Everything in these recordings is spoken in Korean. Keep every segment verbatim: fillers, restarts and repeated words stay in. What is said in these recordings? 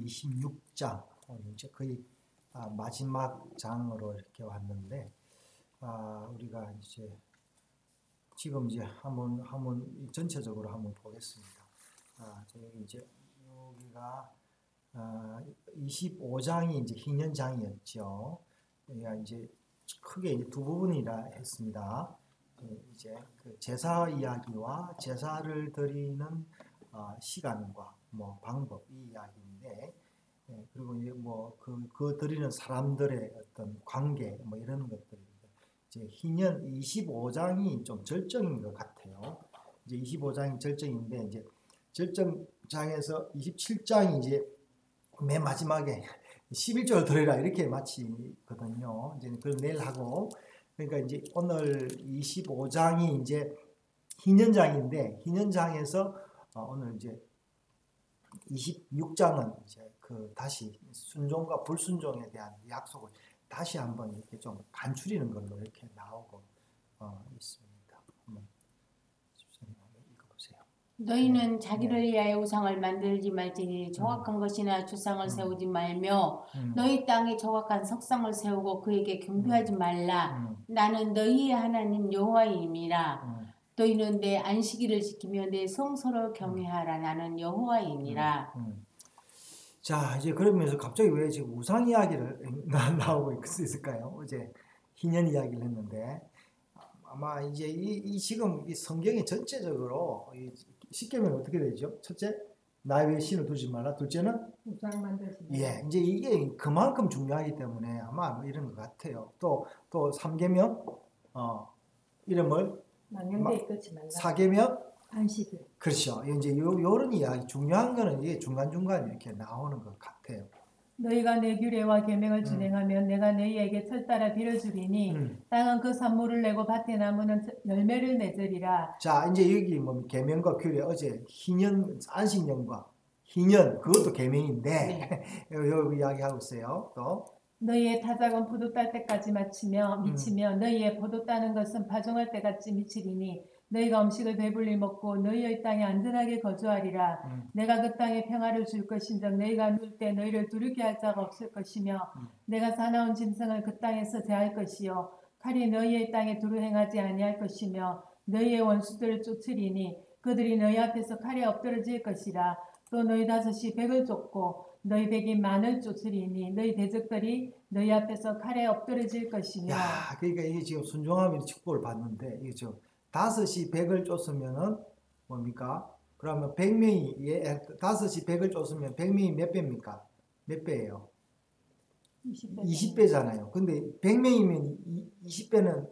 이십육 장, 오늘 이제 거의 아, 마지막 장으로 이렇게 왔는데, 아, 우리가 이제 지금 이제 한번 한번 전체적으로 한번 보겠습니다. 아, 저기 이제 여기가 아, 이십오 장이 이제 희년장이었죠. 우리가 이제 크게 이제 두 부분이라 했습니다. 이제 그 제사 이야기와 제사를 드리는 어, 시간과 뭐 방법 이 이야기인데, 예, 그리고 이제 뭐그 그 드리는 사람들의 어떤 관계 뭐 이런 것들 이제 희년 이십오 장이 좀 절정인 것 같아요. 이제 이십오 장이 절정인데 이제 절정장에서 이십칠 장이 이제 맨 마지막에 십일 절 드리라 이렇게 마치거든요. 이제 그걸 내일 하고, 그러니까 이제 오늘 이십오 장이 이제 희년장인데, 희년장에서 어, 오늘 이제 이십육 장은 이제 그 다시 순종과 불순종에 대한 약속을 다시 한번 이렇게 좀 간추리는 걸로 이렇게 나오고 어, 있습니다. 한번 집사님 한번 읽어보세요. 너희는 네. 자기를 네. 위하여 우상을 만들지 말지니 정확한 음. 것이나 주상을 음. 세우지 말며 음. 너희 땅에 정확한 석상을 세우고 그에게 경배하지 말라. 음. 나는 너희의 하나님 여호와이니라. 음. 너희는 내 안식일을 지키며 내 성소를 경외하라. 나는 여호와이니라. 음. 음. 자, 이제 그러면서 갑자기 왜 지금 우상 이야기를 나오고 있을까요? 어제 희년 이야기를 했는데, 아마 이제 이, 이 지금 이 성경이 전체적으로 쉽게 말하면 어떻게 되죠? 첫째, 나 외에 신을 두지 말라. 둘째는 우상 만들지 말라. 예, 이제 이게 그만큼 중요하기 때문에 아마 이런 것 같아요. 또 또 삼계명, 어, 이름을 망령되이 끊지 말라. 사계명, 안식일. 그렇죠. 이제 요 요런 이야기 중요한 거는 이게 중간 중간 이렇게 나오는 것 같아요. 너희가 내 규례와 계명을 음. 진행하면 내가 너희에게 철따라 빌어주리니 음. 땅은 그 산물을 내고 밭의 나무는 열매를 맺으리라. 자, 이제 여기 뭐 계명과 규례, 어제 희년 안식년과 희년 그것도 계명인데 네. 요 이야기하고 있어요. 또 너희의 타작은 포도 딸 때까지 마치며 미치며 음. 너희의 포도 따는 것은 파종할 때같이 미치리니 너희가 음식을 배불리 먹고 너희의 땅에 안전하게 거주하리라. 음. 내가 그 땅에 평화를 줄 것인즉 너희가 누울 때 너희를 두렵게 할 자가 없을 것이며 음. 내가 사나운 짐승을 그 땅에서 제할 것이요 칼이 너희의 땅에 두루 행하지 아니할 것이며 너희의 원수들을 쫓으리니 그들이 너희 앞에서 칼에 엎드러질 것이라. 또 너희 다섯이 백을 쫓고 너희 백이 만을 쫓으리니 너희 대적들이 너희 앞에서 칼에 엎드러질 것이며. 야, 그러니까 이게 지금 순종함의 축복을 받는데 이게 저 다섯이 백을 쫓으면은 뭡니까? 그러면 백 명이 예, 다섯이 백을 쫓으면 백 명이 몇 배입니까? 몇 배예요? 이십 배. 이십 배잖아요. 근데 백 명이면 이십 배는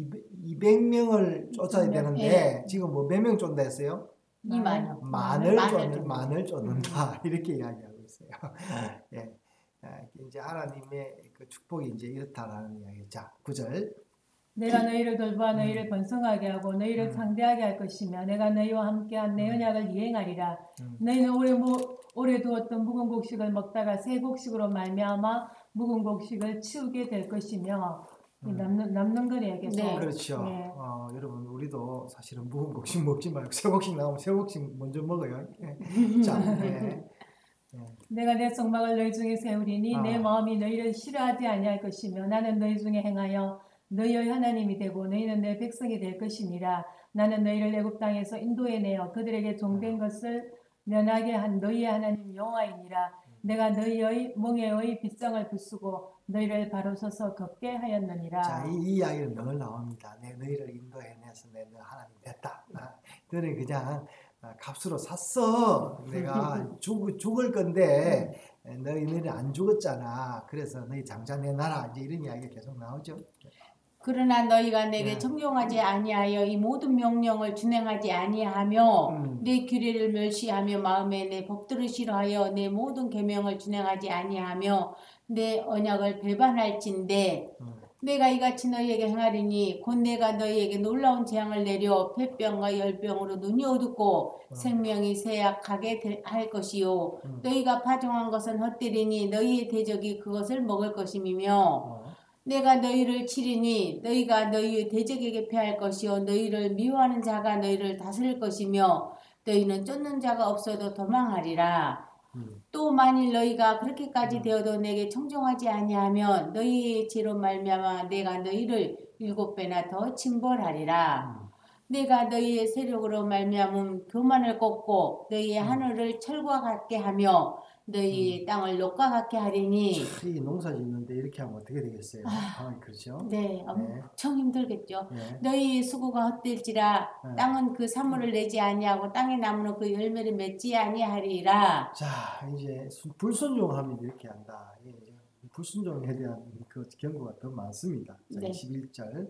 이백 명을 쫓아야 되는데 네. 지금 뭐 몇 명 쫓는다 했어요? 이만요. 만을 만을 쫓는 쫓는다. 만을 쫓는다 이렇게 이야기하고 있어요. 예, 이제 하나님의 그 축복이 이제 이렇다라는 이야기. 자, 구 절. 내가 너희를 돌보아 음. 너희를 번성하게 하고 너희를 음. 상대하게 할 것이며 내가 너희와 함께한 내 음. 언약을 이행하리라. 음. 너희는 오래, 모, 오래 두었던 묵은 곡식을 먹다가 새 곡식으로 말미암아 묵은 곡식을 치우게 될 것이며. 음. 남는, 남는 거리에게서. 네. 그렇죠. 네. 어, 여러분 우리도 사실은 묵은 곡식 먹지 말고 새 곡식 나오면 새 곡식 먼저 먹어요. 예. 자, 예. 예. 내가 내 성막을 너희 중에 세우리니 아. 내 마음이 너희를 싫어하지 아니할 것이며 나는 너희 중에 행하여 너희의 하나님이 되고 너희는 내 백성이 될 것이니라. 나는 너희를 애굽 땅에서 인도해내어 그들에게 종된 것을 면하게 한 너희의 하나님 여호와이니라. 내가 너희의 멍에의 빗장을 부수고 너희를 바로 서서 걷게 하였느니라. 자, 이, 이 이야기는 늘 나옵니다. 내 너희를 인도해내서 내 너 하나님 됐다. 아, 너를 그냥 아, 값으로 샀어. 내가 죽, 죽을 건데 너희들이 안 죽었잖아. 그래서 너희 장자 내놔라. 이제 이런 이야기가 계속 나오죠. 그러나 너희가 내게 네. 청종하지 아니하여 이 모든 명령을 준행하지 아니하며 음. 내 규례를 멸시하며 마음에 내 법도를 싫어하여 내 모든 계명을 준행하지 아니하며 내 언약을 배반할진대 음. 내가 이같이 너희에게 행하리니 곧 내가 너희에게 놀라운 재앙을 내려 폐병과 열병으로 눈이 어둡고 음. 생명이 쇠약하게 될- 할 것이요 음. 너희가 파종한 것은 헛되리니 너희의 대적이 그것을 먹을 것임이며 어. 내가 너희를 치리니 너희가 너희의 대적에게 패할 것이요 너희를 미워하는 자가 너희를 다스릴 것이며 너희는 쫓는 자가 없어도 도망하리라. 음. 또 만일 너희가 그렇게까지 음. 되어도 내게 청종하지 아니하면 너희의 죄로 말미암아 내가 너희를 일곱 배나 더 징벌하리라. 음. 내가 너희의 세력으로 말미암음 교만을 꺾고 너희의 음. 하늘을 철과 같게 하며 너희의 땅을 녹과 같게 하리니. 이 농사 짓는데 이렇게 하면 어떻게 되겠어요? 아, 그렇죠? 네, 엄청 힘들겠죠. 네. 너희 수고가 헛될지라 네. 땅은 그 사물을 내지 아니하고 땅의 나무는 그 열매를 맺지 아니하리라. 자, 이제 수- 불순종하면 이렇게 한다. 이게 이제 불순종에 대한 그 경고가 더 많습니다. 자, 네. 이십일 절.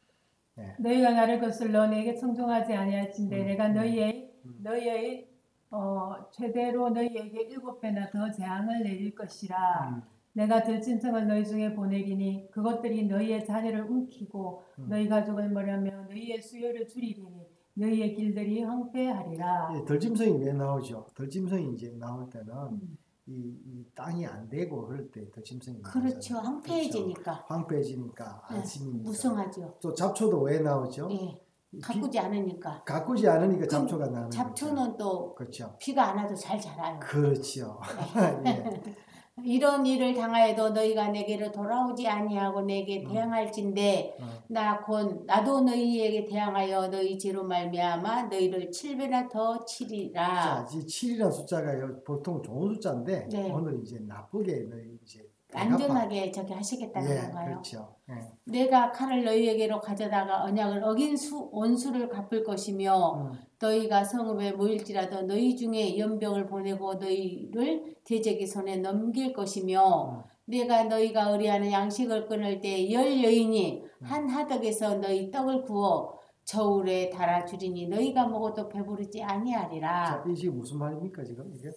너희가 나를 거슬러 내게 청종하지 아니할진대 음, 내가 음, 너희의 음. 너희의 어, 최대로 너희에게 일곱 배나 더 재앙을 내릴 것이라. 음. 내가 들짐승을 너희 중에 보내리니 그것들이 너희의 자녀를 움키고 음. 너희 가족을 머려며 너희의 수요를 줄이리니 너희의 길들이 황폐하리라. 예, 덜짐승이 왜 나오죠? 덜짐승이 이제 나올 때는 음. 이, 이 땅이 안 되고 그럴 때 덜짐승이 그렇죠. 나오잖아요. 황폐해지니까. 그렇죠. 황폐해지니까 네, 안심이니까. 무성하죠. 또 잡초도 왜 나오죠? 예, 비- 가꾸지 않으니까. 가꾸지 않으니까 그 잡초가 나는 잡초는 또 거죠. 그렇죠. 비가 안 와도 잘 자라요. 그렇죠. 예. 이런 일을 당하여도 너희가 내게로 돌아오지 아니하고 내게 음. 대항할진대 어. 나 곧 나도 너희에게 대항하여 너희 죄로 말미암아 너희를 칠 배나 더 치리라. 자, 이 칠이라는 숫자가 보통 좋은 숫자인데 네. 오늘 이제 나쁘게 이제 안전하게 저기 하시겠다는 예, 건가요? 그렇죠. 예. 내가 칼을 너희에게로 가져다가 언약을 어긴 수 원수를 갚을 것이며 음. 너희가 성읍에 모일지라도 너희 중에 연병을 보내고 너희를 대적의 손에 넘길 것이며 음. 내가 너희가 의뢰하는 양식을 끊을 때 열 여인이 음. 한 하덕에서 너희 떡을 구워 저울에 달아 주리니 너희가 먹어도 배부르지 아니하리라. 자, 이 지금 무슨 말입니까 지금 이게?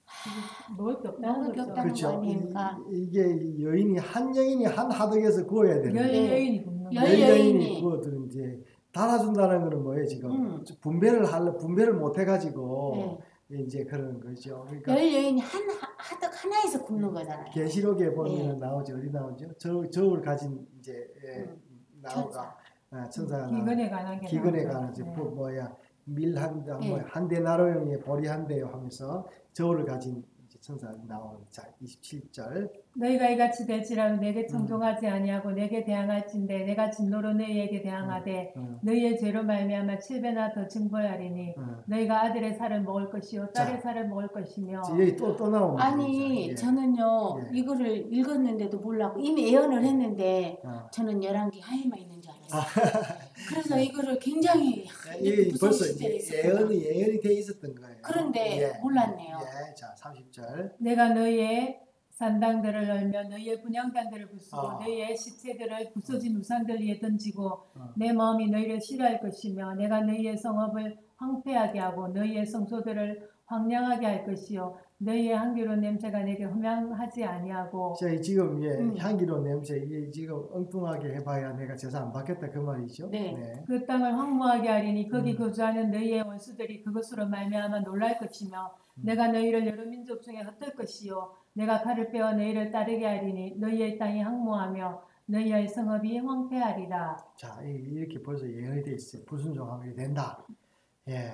먹을 게 없다는 먹을 게 거죠. 없다는 거 그렇죠. 아닙니까? 이, 이게 여인이 한 여인이 한 하덕에서 구워야 되는데 열 네. 여인이 굽는 열 거. 열 여인이 여인이. 구워도 이제 달아준다는 거는 뭐예요 지금? 음. 분배를 하려 분배를 못 해가지고 네. 이제 그런 거죠. 그러니까 열 여인이 한 하- 하덕 하나에서 굽는 거잖아요. 계시록에 보면 네. 나오죠. 어디 나오죠? 저 저울 가진 이제 예, 음, 나오가 아, 천사가 나와. 기근에 관한 게 기근에 나오죠. 관한 이제 네. 뭐, 뭐야 밀한 네. 뭐, 한 데나로용의 보리 한 대요 하면서 저울을 가진 이제 천사가 나오는 자 이십칠 절. 너희가 이같이 될지라도 내게 음. 청종하지 아니하고 내게 대항할진대 내가 진노로 너희에게 대항하되 음, 너희의 죄로 말미암아 칠 배나 더 징벌하리니 음. 너희가 아들의 살을 먹을 것이요 딸의 자. 살을 먹을 것이며 이제 여기 또 또 나오는 아니 예. 저는요 예. 이거를 읽었는데도 몰랐고 이미 예언을 했는데 어. 저는 열왕기 하에만 있는 줄 알았어요. 그래서 이거를 굉장히 이 무서운 벌써 시절에 이제 있었구나. 예언이 예언이 돼 있었던 거예요. 그런데 예. 몰랐네요. 예, 자 삼십 절. 내가 너희의 산당들을 널며 너희의 분향단들을 부수고 어. 너희의 시체들을 부서진 우상들 위에 던지고 어. 내 마음이 너희를 싫어할 것이며 내가 너희의 성읍을 황폐하게 하고 너희의 성소들을 황량하게 할 것이요 너희의 향기로운 냄새가 내게 흠양하지 아니하고 자, 이 지금 예, 음. 향기로운 냄새 이게 지금 엉뚱하게 해봐야 내가 제사 안 받겠다 그 말이죠. 네. 그 땅을 황무하게 하리니 거기 음. 거주하는 너희의 원수들이 그것으로 말미암아 놀랄 것이며 음. 내가 너희를 여러 민족 중에 흩을 것이요 내가 칼을 빼어 너희를 따르게 하리니 너희의 땅이 황무하며 너희의 성읍이 황폐하리라. 자, 이- 이렇게 벌써 예언이 돼 있어요. 불순종하게 된다. 예,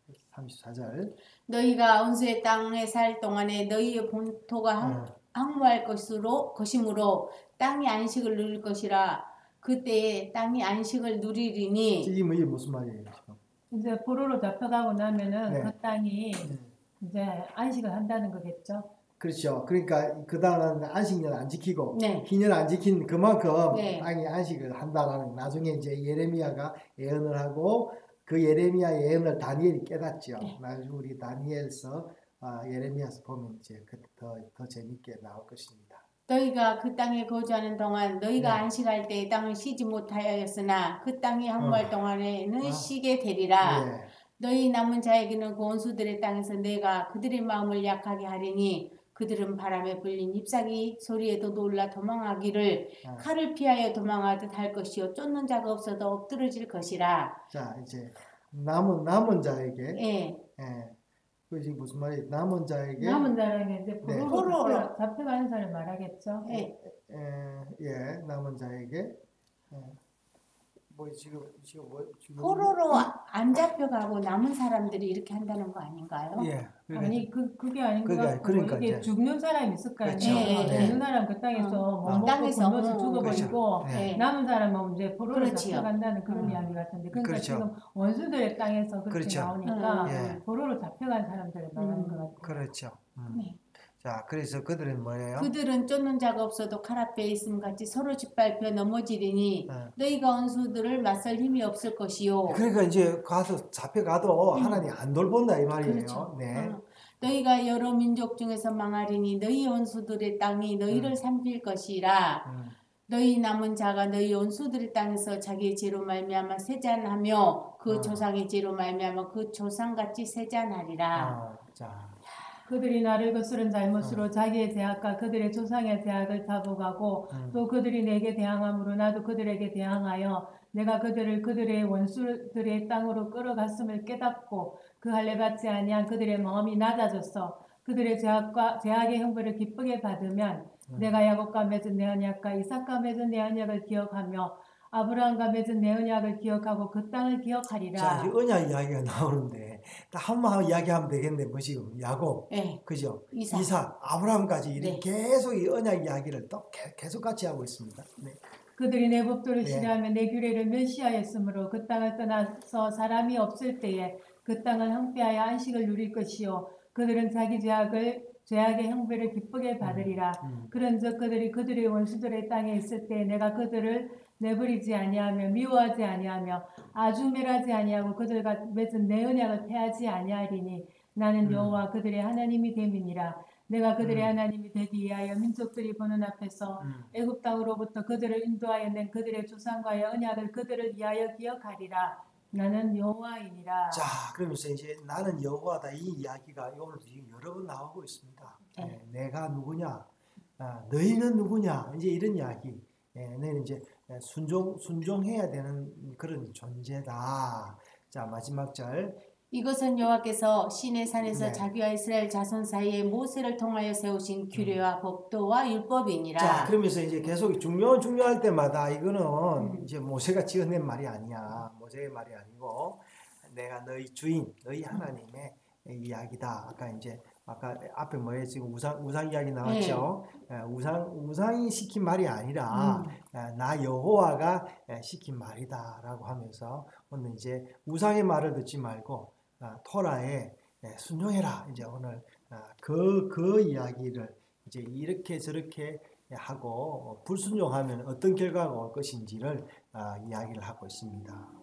삼십사 절. 너희가 온수의 땅에 살 동안에 너희의 본토가 항, 어. 항무할 것으로 것이므로 땅이 안식을 누릴 것이라 그때에 땅이 안식을 누리리니 이게 뭐 이게 무슨 말이에요 지금? 이제 포로로 잡혀가고 나면은 네. 그 땅이 예. 이제 안식을 한다는 거겠죠. 그렇죠. 그러니까 그 다음은 안식년 안 지키고 네. 기년 안 지킨 그만큼 네. 땅이 안식을 한다라는 나중에 이제 예레미야가 예언을 하고 그 예레미야 예언을 다니엘이 깨닫죠. 네. 나중에 우리 다니엘서 아, 예레미야서 보면 이제 더더 더 재밌게 나올 것입니다. 너희가 그 땅에 거주하는 동안 너희가 네. 안식할 때 땅을 쉬지 못하였으나 그 땅이 항무할 어. 동안에는 어. 쉬게 되리라. 예. 너희 남은 자에게는 그 원수들의 땅에서 내가 그들의 마음을 약하게 하리니 그들은 바람에 불린 잎사귀 소리에도 놀라 도망하기를 아. 칼을 피하여 도망하듯 할 것이요 쫓는 자가 없어도 엎드러질 것이라. 자 이제 남은 남은 자에게 예. 예. 그 지금 무슨 말이 남은 자에게 남은 자라는 게 이제 네. 포로로 포로로. 잡혀- 잡혀가는 사람을 말하겠죠. 예. 예, 예, 남은 자에게 예. 뭐 지금 지금 뭐 지금 포로로 안 잡혀가고 남은 사람들이 이렇게 한다는 거 아닌가요? 예. 그러니까 아니 그 그게 아닌 것 그게 같고 그러니까 이게 이제 죽는 사람이 있을 거 그렇죠. 아니에요. 예, 예, 죽는 예. 사람 그 땅에서 어, 못 어. 먹고 땅에서, 굶어서 어, 죽어버리고 그렇죠. 예. 남은 사람은 이제 포로로 그렇지요. 잡혀간다는 그런 음. 이야기 같은데 그러니까 그렇죠. 지금 원수들의 땅에서 그렇게 그렇죠. 나오니까 예. 포로로 잡혀간 사람들을 말하는 음. 것 같아요. 그렇죠. 음. 네. 자, 그래서 그들은 뭐예요? 그들은 쫓는 자가 없어도 칼 앞에 있음 같이 서로 짓밟혀 넘어지리니 네. 너희가 원수들을 맞설 힘이 없을 것이요. 그러니까 이제 가서 잡혀가도 음. 하나님 안 돌본다 이 말이에요. 그렇죠. 네. 어. 너희가 여러 민족 중에서 망하리니 너희 원수들의 땅이 너희를 음. 삼킬 것이라. 음. 너희 남은 자가 너희 원수들의 땅에서 자기의 죄로 말미암아 세잔하며 그 어. 조상의 죄로 말미암아 그 조상같이 세잔하리라. 아, 자, 그들이 나를 거스른 잘못으로 어. 자기의 죄악과 그들의 조상의 죄악을 타복하고 음. 또 그들이 내게 대항함으로 나도 그들에게 대항하여 내가 그들을 그들의 원수들의 땅으로 끌어갔음을 깨닫고 그 할례 받지 아니한 그들의 마음이 낮아졌어 그들의 죄악과 죄악의 형벌을 기쁘게 받으면 음. 내가 야곱과 맺은 내 언약과 이삭과 맺은 내 언약을 기억하며 아브라함과 맺은 내 언약을 기억하고 그 땅을 기억하리라. 자, 이 언약 이야기가 나오는데 딱 한번 이야기하면 되겠네. 뭐 지금 야곱, 네. 그죠? 이삭. 이삭, 아브라함까지 이렇게 네. 계속 이 언약 이야기를 또 개- 계속 같이 하고 있습니다. 네. 그들이 내 법도를 네. 싫어하며 내 규례를 멸시하였으므로 그 땅을 떠나서 사람이 없을 때에 그 땅을 항폐하여 안식을 누릴 것이요 그들은 자기 죄악을 죄악의 형벌을 기쁘게 받으리라. 음. 그런즉 그들이 그들의 원수들의 땅에 있을 때 내가 그들을 내버리지 아니하며 미워하지 아니하며 아주 멸하지 아니하고 그들과 맺은 내 언약을 폐하지 아니하리니 나는 음. 여호와 그들의 하나님이 됨이니라. 내가 그들의 음. 하나님이 되기 위하여 민족들이 보는 앞에서 음. 애굽 땅으로부터 그들을 인도하여 낸 그들의 조상과의 언약을 그들을 위하여 기억하리라. 나는 여호와이니라. 자, 그러면서 이제 나는 여호와다 이 이야기가 오늘 지금 여러 번 나오고 있습니다. 네. 예, 내가 누구냐, 아, 너희는 누구냐, 이제 이런 이야기. 예, 너희는 이제 순종 순종해야 되는 그런 존재다. 자, 마지막 절. 이것은 여호와께서 시내 산에서 네. 자기와 이스라엘 자손 사이에 모세를 통하여 세우신 규례와 법도와 율법이니라. 자, 그러면서 이제 계속 중요 중요할 때마다 이거는 음. 이제 모세가 지어낸 말이 아니야. 모세의 말이 아니고 내가 너희 주인, 너희 하나님의 이야기다. 아까 이제 아까 앞에 뭐에 지금 우상 우상 이야기 나왔죠. 예, 우상 우상이 시킨 말이 아니라 음. 예, 나 여호와가 예, 시킨 말이다라고 하면서 오늘 이제 우상의 말을 듣지 말고 아, 토라에 예, 순종해라. 이제 오늘 그그 그 이야기를 이제 이렇게 저렇게 하고 불순종하면 어떤 결과가 올 것인지를 아, 이야기를 하고 있습니다.